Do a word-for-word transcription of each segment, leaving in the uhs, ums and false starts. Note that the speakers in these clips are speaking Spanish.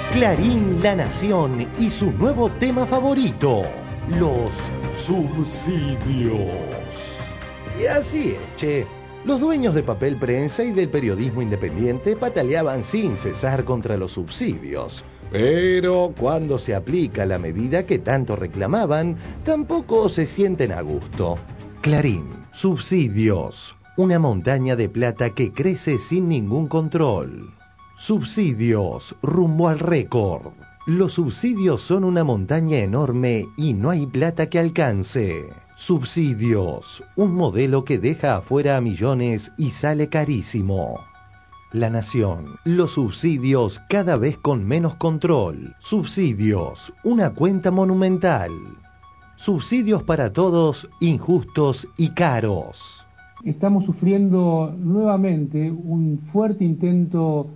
Clarín, La Nación y su nuevo tema favorito, los subsidios. Y así es, che. Los dueños de Papel Prensa y del periodismo independiente pataleaban sin cesar contra los subsidios. Pero cuando se aplica la medida que tanto reclamaban, tampoco se sienten a gusto. Clarín, subsidios. Una montaña de plata que crece sin ningún control. Subsidios, rumbo al récord. Los subsidios son una montaña enorme y no hay plata que alcance. Subsidios, un modelo que deja afuera a millones y sale carísimo. La Nación, los subsidios cada vez con menos control. Subsidios, una cuenta monumental. Subsidios para todos, injustos y caros. Estamos sufriendo nuevamente un fuerte intento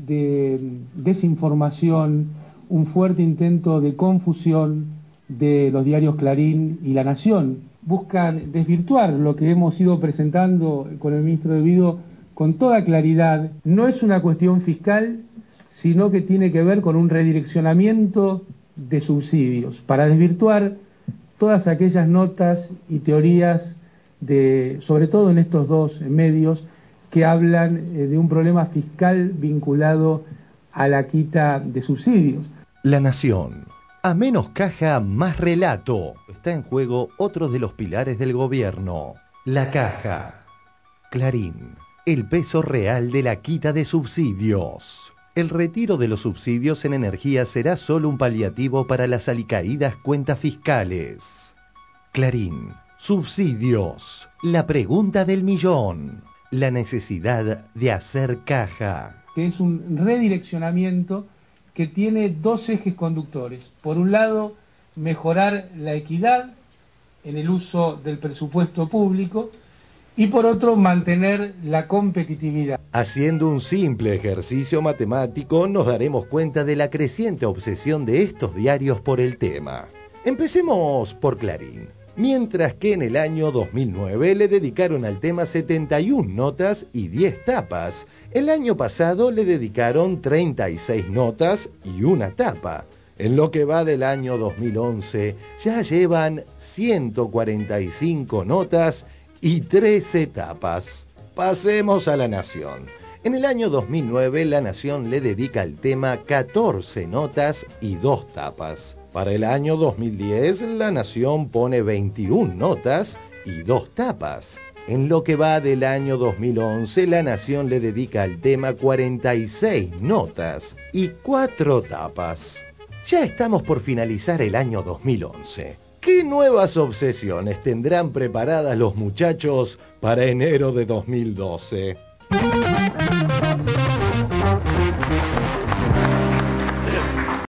de desinformación, un fuerte intento de confusión de los diarios Clarín y La Nación. Buscan desvirtuar lo que hemos ido presentando con el ministro de Guido con toda claridad. No es una cuestión fiscal, sino que tiene que ver con un redireccionamiento de subsidios para desvirtuar todas aquellas notas y teorías, de, sobre todo en estos dos medios, que hablan eh, de un problema fiscal vinculado a la quita de subsidios. La Nación. A menos caja, más relato. Está en juego otro de los pilares del gobierno. La caja. Clarín. El peso real de la quita de subsidios. El retiro de los subsidios en energía será solo un paliativo para las alicaídas cuentas fiscales. Clarín. Subsidios. La pregunta del millón. La necesidad de hacer caja. Que es un redireccionamiento que tiene dos ejes conductores. Por un lado, mejorar la equidad en el uso del presupuesto público y por otro, mantener la competitividad. Haciendo un simple ejercicio matemático, nos daremos cuenta de la creciente obsesión de estos diarios por el tema. Empecemos por Clarín. Mientras que en el año dos mil nueve le dedicaron al tema setenta y una notas y diez tapas, el año pasado le dedicaron treinta y seis notas y una tapa. En lo que va del año dos mil once ya llevan ciento cuarenta y cinco notas y trece tapas. Pasemos a La Nación. En el año dos mil nueve La Nación le dedica al tema catorce notas y dos tapas. Para el año dos mil diez, La Nación pone veintiuna notas y dos tapas. En lo que va del año dos mil once, La Nación le dedica al tema cuarenta y seis notas y cuatro tapas. Ya estamos por finalizar el año dos mil once. ¿Qué nuevas obsesiones tendrán preparadas los muchachos para enero de dos mil doce?